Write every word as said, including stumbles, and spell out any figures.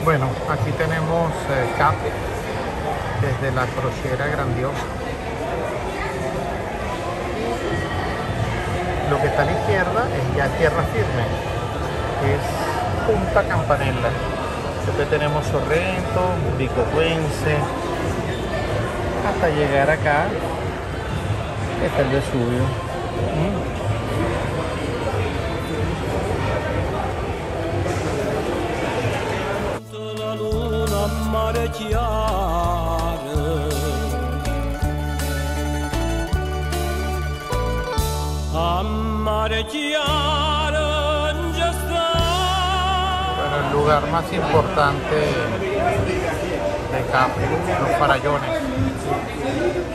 Bueno, aquí tenemos eh, Cap desde la Crociera Grandiosa. Lo que está a la izquierda es ya tierra firme, que es Punta Campanella. Después tenemos Sorrento, Bicotuense, hasta llegar acá, que está el Vesubio. ¿Mm? Bueno, el lugar más importante de Capri, los Farallones.